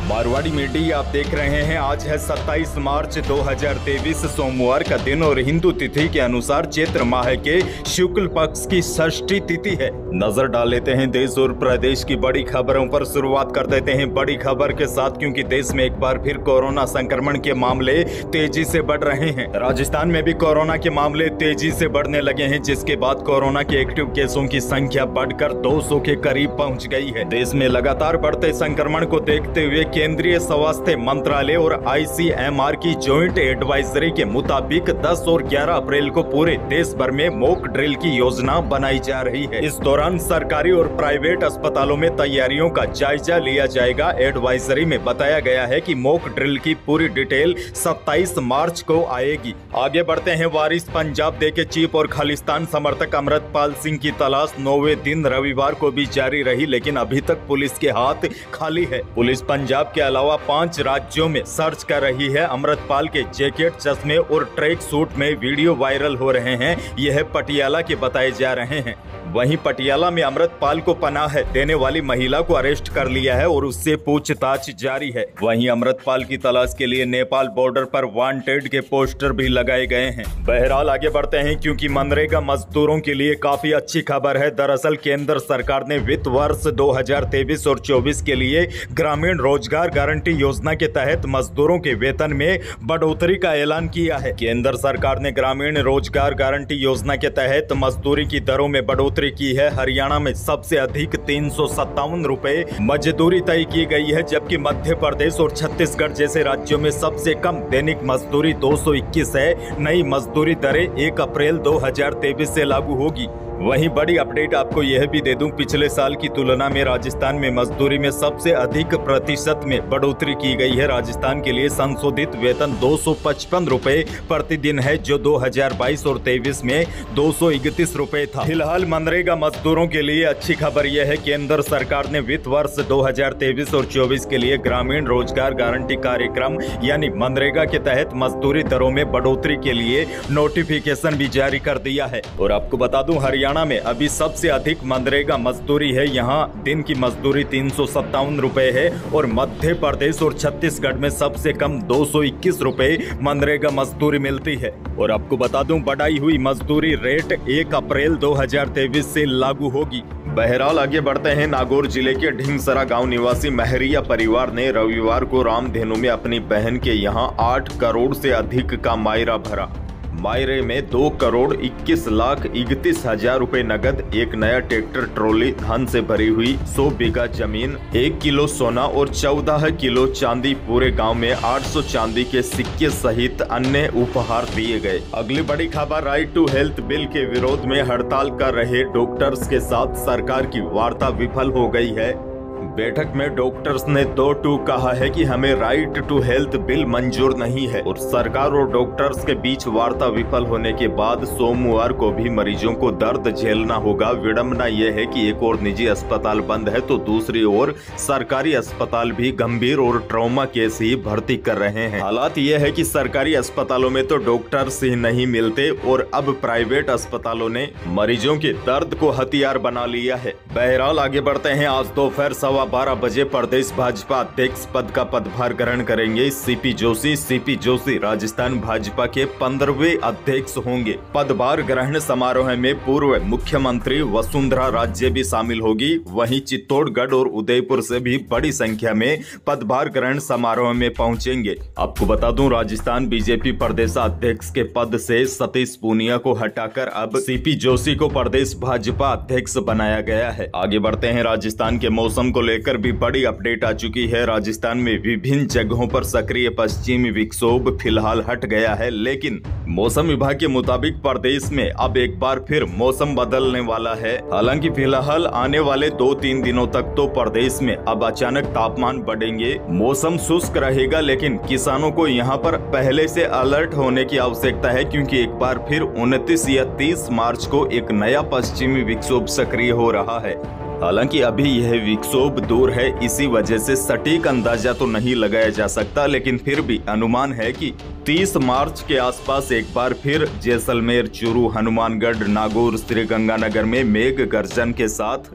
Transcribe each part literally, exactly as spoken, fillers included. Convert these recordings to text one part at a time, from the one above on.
Marwari media आप देख रहे हैं। आज है सत्ताईस मार्च दो हज़ार तेईस सोमवार का दिन और हिंदू तिथि के अनुसार चैत्र माह के शुक्ल पक्ष की षष्ठी तिथि है। नजर डाल लेते हैं देश और प्रदेश की बड़ी खबरों पर। शुरुआत कर देते हैं बड़ी खबर के साथ, क्योंकि देश में एक बार फिर कोरोना संक्रमण के मामले तेजी से बढ़ रहे हैं। राजस्थान में भी कोरोना के मामले तेजी से बढ़ने लगे हैं, जिसके बाद कोरोना के एक्टिव केसों की संख्या बढ़कर दो सौ के करीब पहुंच गई है। देश में लगातार बढ़ते संक्रमण को देखते हुए केंद्रीय स्वास्थ्य मंत्रालय और आई सी एम आर की जॉइंट एडवाइजरी के मुताबिक दस और ग्यारह अप्रैल को पूरे देश भर में मॉक ड्रिल की योजना बनाई जा रही है। इस दौरान सरकारी और प्राइवेट अस्पतालों में तैयारियों का जायजा लिया जाएगा। एडवाइजरी में बताया गया है कि मॉक ड्रिल की पूरी डिटेल सत्ताईस मार्च को आएगी। आगे बढ़ते हैं। वारिस पंजाब डे के चीफ और खालिस्तान समर्थक अमृतपाल सिंह की तलाश नौवे दिन रविवार को भी जारी रही, लेकिन अभी तक पुलिस के हाथ खाली है। पुलिस पंजाब के अलावा पांच राज्यों में सर्च कर रही है। अमृतपाल के जैकेट, चश्मे और ट्रैक सूट में वीडियो वायरल हो रहे हैं। यह पटियाला के बताए जा रहे हैं। वहीं पटियाला में अमृतपाल को पनाह देने वाली महिला को अरेस्ट कर लिया है और उससे पूछताछ जारी है। वहीं अमृतपाल की तलाश के लिए नेपाल बॉर्डर पर वांटेड के पोस्टर भी लगाए गए हैं। बहरहाल आगे बढ़ते हैं, क्योंकि मनरेगा मजदूरों के लिए काफी अच्छी खबर है। दरअसल केंद्र सरकार ने वित्त वर्ष दो हज़ार तेईस और चौबीस के लिए ग्रामीण रोजगार गारंटी योजना के तहत मजदूरों के वेतन में बढ़ोतरी का ऐलान किया है। केंद्र सरकार ने ग्रामीण रोजगार गारंटी योजना के तहत मजदूरी की दरों में बढ़ोतरी की है। हरियाणा में सबसे अधिक तीन सौ सत्तावन रुपए मजदूरी तय की गई है, जबकि मध्य प्रदेश और छत्तीसगढ़ जैसे राज्यों में सबसे कम दैनिक मजदूरी दो सौ इक्कीस है। नई मजदूरी दरें एक अप्रैल दो हज़ार तेईस से लागू होगी। वहीं बड़ी अपडेट आपको यह भी दे दूं, पिछले साल की तुलना में राजस्थान में मजदूरी में सबसे अधिक प्रतिशत में बढ़ोतरी की गई है। राजस्थान के लिए संशोधित वेतन दो सौ पचपन रुपए प्रतिदिन है, जो दो हज़ार बाईस और तेईस में दो सौ इकतीस रुपए था। फिलहाल मनरेगा मजदूरों के लिए अच्छी खबर यह है, केंद्र सरकार ने वित्त वर्ष दो हज़ार तेईस और चौबीस के लिए ग्रामीण रोजगार गारंटी कार्यक्रम यानी मनरेगा के तहत मजदूरी दरों में बढ़ोतरी के लिए नोटिफिकेशन भी जारी कर दिया है। और आपको बता दूं, हरियाणा में अभी सबसे अधिक मनरेगा मजदूरी है। यहाँ दिन की मजदूरी तीन सौ सत्तावन रुपए है और मध्य प्रदेश और छत्तीसगढ़ में सबसे कम दो सौ इक्कीस रुपए मनरेगा मजदूरी मिलती है। और आपको बता दूं, बढ़ाई हुई मजदूरी रेट एक अप्रैल दो हज़ार तेईस से लागू होगी। बहरहाल आगे बढ़ते हैं। नागौर जिले के ढिंगसरा गांव निवासी महरिया परिवार ने रविवार को रामधेनु में अपनी बहन के यहां आठ करोड़ से अधिक का मायरा भरा। मायरे में दो करोड़ इक्कीस लाख इकतीस हजार रुपए नगद, एक नया ट्रैक्टर ट्रॉली, धान से भरी हुई सौ बीघा जमीन, एक किलो सोना और चौदह किलो चांदी, पूरे गांव में आठ सौ चांदी के सिक्के सहित अन्य उपहार दिए गए। अगली बड़ी खबर, राइट टू हेल्थ बिल के विरोध में हड़ताल कर रहे डॉक्टर्स के साथ सरकार की वार्ता विफल हो गई है। बैठक में डॉक्टर्स ने दो टू कहा है कि हमें राइट टू हेल्थ बिल मंजूर नहीं है और सरकार और डॉक्टर्स के बीच वार्ता विफल होने के बाद सोमवार को भी मरीजों को दर्द झेलना होगा। विडंबना यह है कि एक और निजी अस्पताल बंद है तो दूसरी ओर सरकारी अस्पताल भी गंभीर और ट्रॉमा केस ही भर्ती कर रहे हैं। हालात यह है कि सरकारी अस्पतालों में तो डॉक्टर्स ही नहीं मिलते और अब प्राइवेट अस्पतालों ने मरीजों के दर्द को हथियार बना लिया है। बहरहाल आगे बढ़ते हैं। आज दोपहर सवा बारह बजे प्रदेश भाजपा अध्यक्ष पद का पदभार ग्रहण करेंगे सीपी जोशी। सीपी जोशी राजस्थान भाजपा के पंद्रहवें अध्यक्ष होंगे। पदभार ग्रहण समारोह में पूर्व मुख्यमंत्री वसुंधरा राजे भी शामिल होगी। वहीं चित्तौड़गढ़ और उदयपुर से भी बड़ी संख्या में पदभार ग्रहण समारोह में पहुंचेंगे। आपको बता दूं, राजस्थान बीजेपी प्रदेश अध्यक्ष के पद से सतीश पूनिया को हटाकर अब सीपी जोशी को प्रदेश भाजपा अध्यक्ष बनाया गया है। आगे बढ़ते हैं। राजस्थान के मौसम को लेकर भी बड़ी अपडेट आ चुकी है। राजस्थान में विभिन्न जगहों पर सक्रिय पश्चिमी विक्षोभ फिलहाल हट गया है, लेकिन मौसम विभाग के मुताबिक प्रदेश में अब एक बार फिर मौसम बदलने वाला है। हालांकि फिलहाल आने वाले दो तीन दिनों तक तो प्रदेश में अब अचानक तापमान बढ़ेंगे, मौसम शुष्क रहेगा, लेकिन किसानों को यहां पर पहले से अलर्ट होने की आवश्यकता है, क्योंकि एक बार फिर उनतीस या तीस मार्च को एक नया पश्चिमी विक्षोभ सक्रिय हो रहा है। हालांकि अभी यह विक्षोभ दूर है, इसी वजह से सटीक अंदाजा तो नहीं लगाया जा सकता, लेकिन फिर भी अनुमान है कि तीस मार्च के आसपास एक बार फिर जैसलमेर, चूरू, हनुमानगढ़, नागौर, श्रीगंगानगर में मेघ गर्जन के साथ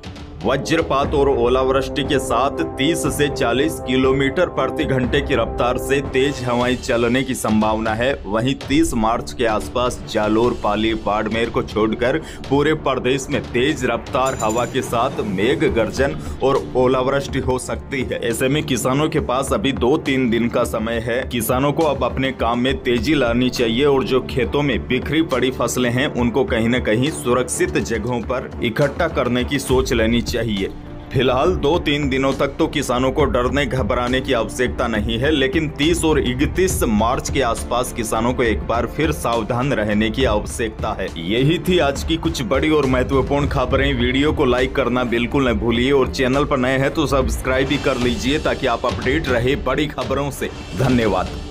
वज्रपात और ओलावृष्टि के साथ तीस से चालीस किलोमीटर प्रति घंटे की रफ्तार से तेज हवाएं चलने की संभावना है। वहीं तीस मार्च के आसपास जालोर, पाली, बाड़मेर को छोड़कर पूरे प्रदेश में तेज रफ्तार हवा के साथ मेघ गर्जन और ओलावृष्टि हो सकती है। ऐसे में किसानों के पास अभी दो तीन दिन का समय है। किसानों को अब अपने काम में तेजी लानी चाहिए और जो खेतों में बिखरी पड़ी फसलें हैं उनको कहीं न कहीं सुरक्षित जगहों पर इकट्ठा करने की सोच लेनी चाहिए। फिलहाल दो तीन दिनों तक तो किसानों को डरने घबराने की आवश्यकता नहीं है, लेकिन तीस और इकतीस मार्च के आसपास किसानों को एक बार फिर सावधान रहने की आवश्यकता है। यही थी आज की कुछ बड़ी और महत्वपूर्ण खबरें। वीडियो को लाइक करना बिल्कुल न भूलिए और चैनल पर नए हैं तो सब्सक्राइब भी कर लीजिए ताकि आप अपडेट रहे बड़ी खबरों से। धन्यवाद।